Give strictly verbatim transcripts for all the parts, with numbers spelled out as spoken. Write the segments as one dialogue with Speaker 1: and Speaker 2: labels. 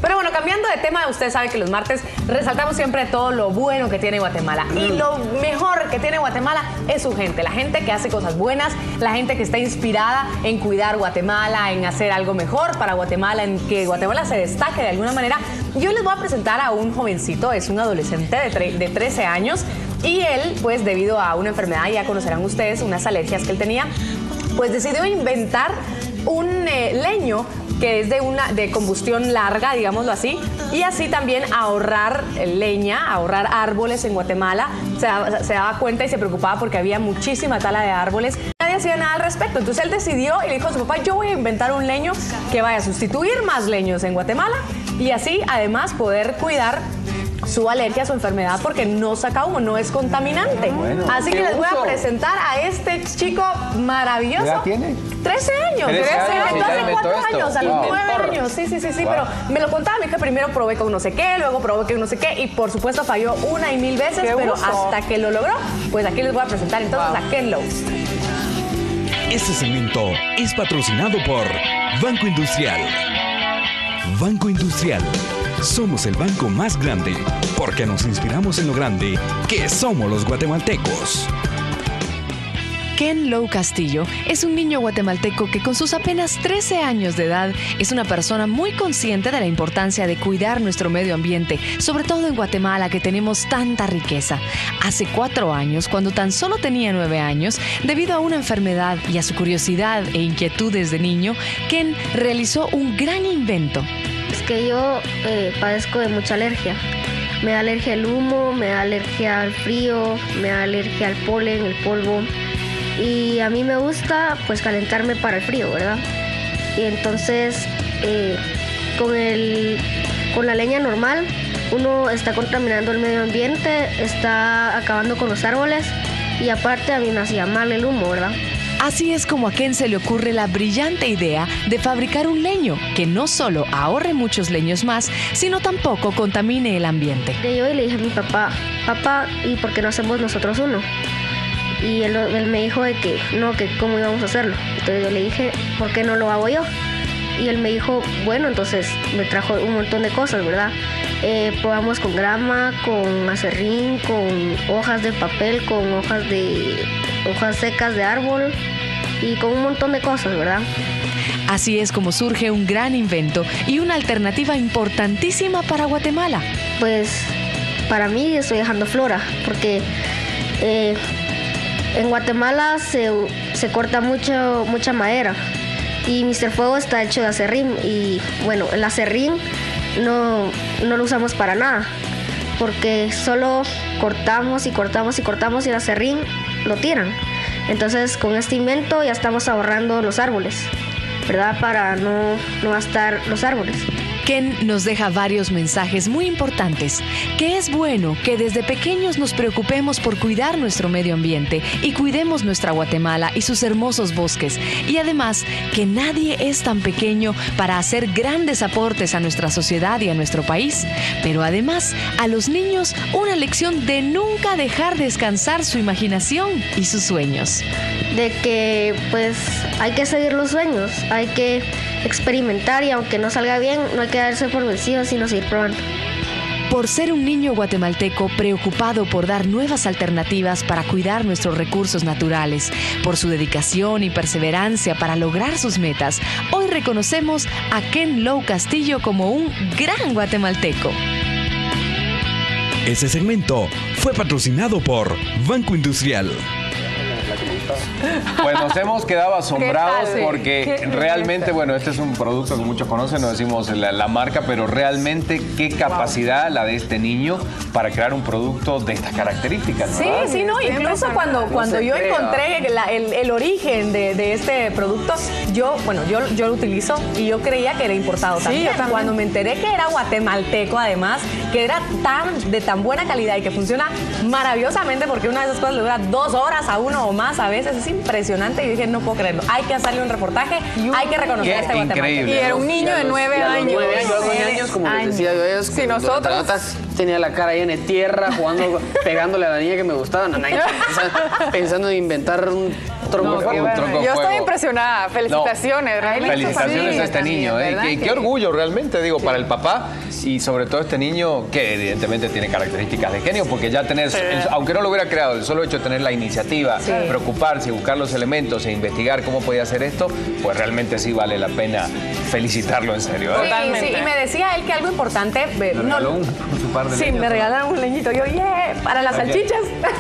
Speaker 1: Pero bueno, cambiando de tema, usted sabe que los martes resaltamos siempre todo lo bueno que tiene Guatemala. Y lo mejor que tiene Guatemala es su gente, la gente que hace cosas buenas, la gente que está inspirada en cuidar Guatemala, en hacer algo mejor para Guatemala, en que Guatemala se destaque de alguna manera. Yo les voy a presentar a un jovencito, es un adolescente de, de trece años, y él, pues debido a una enfermedad, ya conocerán ustedes, unas alergias que él tenía, pues decidió inventar un eh, leño que es de una de combustión larga, digámoslo así, y así también ahorrar leña, ahorrar árboles en Guatemala. Se, se daba cuenta y se preocupaba porque había muchísima tala de árboles. Nadie hacía nada al respecto. Entonces él decidió y le dijo a su papá, yo voy a inventar un leño que vaya a sustituir más leños en Guatemala y así además poder cuidar su alergia, su enfermedad, porque no saca humo, no es contaminante. Bueno, así que les voy a presentar a este chico maravilloso.
Speaker 2: ¿Qué edad tiene?
Speaker 1: trece años.
Speaker 2: trece años.
Speaker 1: Entonces, hace cuatro años, a los
Speaker 2: wow.
Speaker 1: nueve años. Sí, sí, sí, sí, wow. Pero me lo contaba, me dije, primero probé con no sé qué, luego probé con no sé qué, y por supuesto falló una y mil veces, pero hasta que lo logró, pues aquí les voy a presentar entonces wow. a Ken Lowe.
Speaker 3: Este segmento es patrocinado por Banco Industrial. Banco Industrial. Somos el banco más grande porque nos inspiramos en lo grande que somos los guatemaltecos.
Speaker 4: Ken Lowe Castillo es un niño guatemalteco que con sus apenas trece años de edad es una persona muy consciente de la importancia de cuidar nuestro medio ambiente, sobre todo en Guatemala que tenemos tanta riqueza. Hace cuatro años, cuando tan solo tenía nueve años, debido a una enfermedad y a su curiosidad e inquietudes de niño, Ken realizó un gran invento.
Speaker 5: Es que yo eh, padezco de mucha alergia. Me da alergia al humo, me da alergia al frío, me da alergia al polen, el polvo. Y a mí me gusta pues calentarme para el frío, ¿verdad? Y entonces eh, con, el, con la leña normal uno está contaminando el medio ambiente, está acabando con los árboles y aparte a mí me hacía mal el humo, ¿verdad?
Speaker 4: Así es como a Ken se le ocurre la brillante idea de fabricar un leño que no solo ahorre muchos leños más, sino tampoco contamine el ambiente.
Speaker 5: Yo le dije a mi papá, papá, ¿y por qué no hacemos nosotros uno? Y él, él me dijo de que no, que cómo íbamos a hacerlo. Entonces yo le dije, ¿por qué no lo hago yo? Y él me dijo, bueno, entonces me trajo un montón de cosas, ¿verdad? Eh, probamos con grama, con acerrín, con hojas de papel, con hojas de hojas secas de árbol y con un montón de cosas, ¿verdad?
Speaker 4: Así es como surge un gran invento y una alternativa importantísima para Guatemala.
Speaker 5: Pues para mí estoy dejando flora, porque eh, en Guatemala se, se corta mucho, mucha madera y míster Fuego está hecho de acerrín y bueno, el acerrín no, no lo usamos para nada porque solo cortamos y cortamos y cortamos y el acerrín lo tiran. Entonces con este invento ya estamos ahorrando los árboles, ¿verdad? Para no, no gastar los árboles.
Speaker 4: Ken nos deja varios mensajes muy importantes, que es bueno que desde pequeños nos preocupemos por cuidar nuestro medio ambiente y cuidemos nuestra Guatemala y sus hermosos bosques. Y además, que nadie es tan pequeño para hacer grandes aportes a nuestra sociedad y a nuestro país. Pero además, a los niños una lección de nunca dejar descansar su imaginación y sus sueños.
Speaker 5: De que pues hay que seguir los sueños, hay que experimentar y aunque no salga bien, no hay que darse por vencido, sino seguir probando.
Speaker 4: Por ser un niño guatemalteco preocupado por dar nuevas alternativas para cuidar nuestros recursos naturales, por su dedicación y perseverancia para lograr sus metas, hoy reconocemos a Ken Lowe Castillo como un gran guatemalteco.
Speaker 3: Este segmento fue patrocinado por Banco Industrial.
Speaker 2: Pues nos hemos quedado asombrados
Speaker 1: ¿Qué
Speaker 2: porque
Speaker 1: ¿Qué?
Speaker 2: realmente, bueno, este es un producto que muchos conocen, no decimos la, la marca, pero realmente qué capacidad la de este niño para crear un producto de estas características, ¿no?
Speaker 1: Sí, sí, no, incluso cuando, cuando yo encontré la, el, el origen de, de este producto, yo, bueno, yo, yo lo utilizo y yo creía que era importado también. Sí, también. Cuando me enteré que era guatemalteco, además, que era tan de tan buena calidad y que funciona maravillosamente, porque una de esas cosas le dura dos horas a uno o más a veces, es impresionante, y dije, no puedo creerlo, hay que hacerle un reportaje, un... hay que reconocer a este guatemalteco.
Speaker 6: Y era un niño de nueve años.
Speaker 7: nueve años, nueve años, como les decía yo, ellos,
Speaker 6: si nosotros...
Speaker 7: tenía la cara llena de tierra, jugando, pegándole a la niña que me gustaba, no, no, pensando, pensando en inventar un Tronco
Speaker 2: No,
Speaker 7: de fuego.
Speaker 2: un tronco de
Speaker 6: Yo estoy
Speaker 2: fuego.
Speaker 6: impresionada. Felicitaciones,
Speaker 2: No,
Speaker 6: realmente.
Speaker 2: felicitaciones
Speaker 6: Sí,
Speaker 2: a este
Speaker 6: también,
Speaker 2: niño. ¿eh?
Speaker 6: ¿verdad?
Speaker 2: Qué, qué orgullo realmente, digo, para el papá y sobre todo este niño que evidentemente tiene características de genio, porque ya tener, el- aunque no lo hubiera creado, el solo hecho de tener la iniciativa, preocuparse, buscar los elementos e investigar cómo podía hacer esto, pues realmente sí vale la pena felicitarlo en serio. ¿eh?
Speaker 1: Sí,
Speaker 6: Totalmente.
Speaker 1: sí, y me decía él que algo importante. eh,
Speaker 2: Me
Speaker 1: no-
Speaker 2: regaló un, un par de
Speaker 1: sí,
Speaker 2: leños,
Speaker 1: me
Speaker 2: ¿no?
Speaker 1: regalaron un leñito. Yo, yeah, para las salchichas.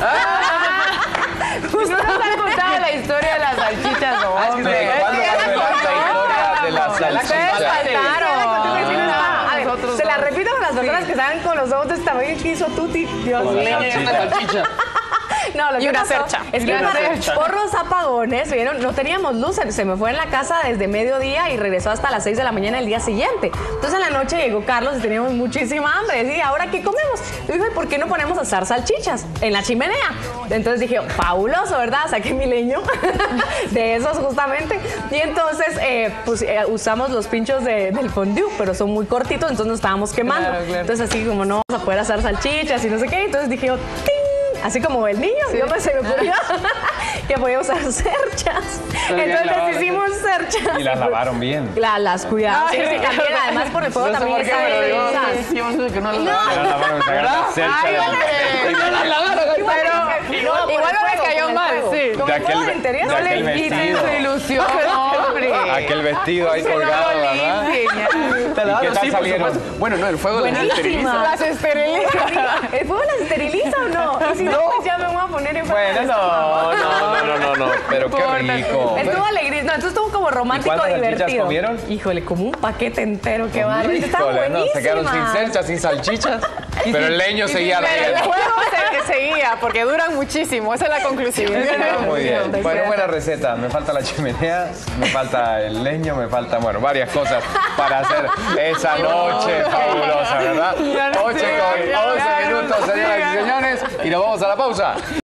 Speaker 6: Justo nos han contado la historia de las salchichas, ¿no?
Speaker 2: Ah, es que
Speaker 6: hombre.
Speaker 2: de- ¿cuándo va a revelar la historia de las
Speaker 6: Ustedes
Speaker 2: salchichas?
Speaker 6: faltaron.
Speaker 1: A ver,
Speaker 6: Nosotros
Speaker 1: se la
Speaker 6: no.
Speaker 1: repito para las personas que estaban con los ojos de esta vez que hizo Tuti. Dios
Speaker 2: Con la
Speaker 1: mío.
Speaker 2: salchicha.
Speaker 7: Una salchicha.
Speaker 1: No, lo
Speaker 6: Y
Speaker 1: que
Speaker 6: una
Speaker 1: pasó
Speaker 6: cercha.
Speaker 1: es que
Speaker 6: Y una
Speaker 1: por-
Speaker 6: cercha.
Speaker 1: por los apagones, ¿vieron? No teníamos luz, se me fue en la casa desde mediodía y regresó hasta las seis de la mañana el día siguiente. Entonces en la noche llegó Carlos y teníamos muchísima hambre. Decía, ¿ahora qué comemos? Y dijo, ¿y por qué no ponemos a asar salchichas en la chimenea? Entonces dije, fabuloso, ¿verdad? Saqué mi leño de esos justamente. Y entonces eh, pues, eh, usamos los pinchos de- del fondue, pero son muy cortitos, entonces nos estábamos quemando.
Speaker 6: Claro, claro.
Speaker 1: Entonces así como no vamos a poder asar salchichas y no sé qué. Entonces dije, yo, ¡ting! Así como el niño, yo me se me ocurrió que podía usar cerchas.
Speaker 2: bien
Speaker 1: Entonces
Speaker 2: lavadas.
Speaker 1: hicimos cerchas.
Speaker 2: Y las lavaron bien.
Speaker 1: La- las cuidamos.
Speaker 6: Ay,
Speaker 1: Sí, sí, también, además por el fuego
Speaker 7: No sé
Speaker 1: también
Speaker 7: por qué,
Speaker 1: está
Speaker 7: pero yo
Speaker 1: deliciosa.
Speaker 7: sí, hemos dicho que no lo
Speaker 2: Pero lavaron, sacaron la cercha
Speaker 6: Ay,
Speaker 2: de-
Speaker 6: hombre.
Speaker 7: Y no la lavaron.
Speaker 6: Pero
Speaker 1: No, por
Speaker 6: igual
Speaker 1: el
Speaker 6: no
Speaker 1: fuego,
Speaker 6: les cayó
Speaker 1: con el
Speaker 6: mal,
Speaker 1: fuego.
Speaker 6: sí.
Speaker 1: Con
Speaker 2: De
Speaker 1: el fuego
Speaker 2: aquel-
Speaker 1: del interior.
Speaker 2: de
Speaker 6: No
Speaker 2: aquel
Speaker 6: le
Speaker 2: vestido.
Speaker 6: quiten su ilusión, hombre.
Speaker 2: Aquel vestido ahí
Speaker 6: Que no
Speaker 2: colgado,
Speaker 6: lo
Speaker 2: ¿verdad?
Speaker 6: limpien, ya.
Speaker 7: Te
Speaker 2: ¿Y
Speaker 7: lavaron,
Speaker 2: qué tal
Speaker 7: sí, por
Speaker 2: salieron?
Speaker 7: supuesto. Bueno, no, el fuego las
Speaker 1: Buenísima.
Speaker 7: esteriliza.
Speaker 6: Las esteriliza.
Speaker 1: ¿El fuego las esteriliza o no? Y si no, pues ya me voy a poner en
Speaker 2: Bueno, no, no, no, no, no, pero qué rico.
Speaker 1: Estuvo alegre, no, entonces estuvo como romántico,
Speaker 2: ¿Y cuántas salchichas
Speaker 1: divertido.
Speaker 2: comieron?
Speaker 1: Híjole, como un paquete entero, qué bárbaro. Estaban
Speaker 2: Híjole, no, se quedaron sin
Speaker 1: buenísimas.
Speaker 2: cercha, sin salchichas, pero el leño seguía
Speaker 6: Pero el
Speaker 2: ardiendo.
Speaker 6: fuego se, seguía, porque duran muchísimo. Esa es la conclusión.
Speaker 2: Muy bien. Bueno, buena receta. Me falta la chimenea, me falta el leño, me falta, bueno, varias cosas para hacer esa noche fabulosa, ¿verdad?
Speaker 6: Ya no
Speaker 2: ocho
Speaker 6: sigan,
Speaker 2: con
Speaker 6: ya,
Speaker 2: once
Speaker 6: ya no
Speaker 2: minutos, señoras y
Speaker 6: sigan.
Speaker 2: señores, y nos vamos a la pausa.